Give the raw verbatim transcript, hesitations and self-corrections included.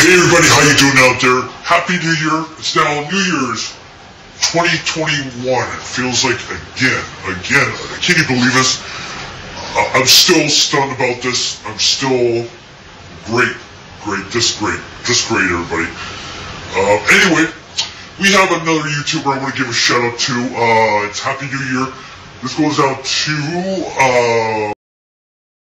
Hey everybody, how you doing out there? Happy New Year. It's now New Year's twenty twenty-one. It feels like again, again. Can you believe this? Uh, I'm still stunned about this. I'm still great, great, just great, just great everybody. Uh, anyway, we have another YouTuber I want to give a shout out to. Uh, it's Happy New Year. This goes out to... Uh,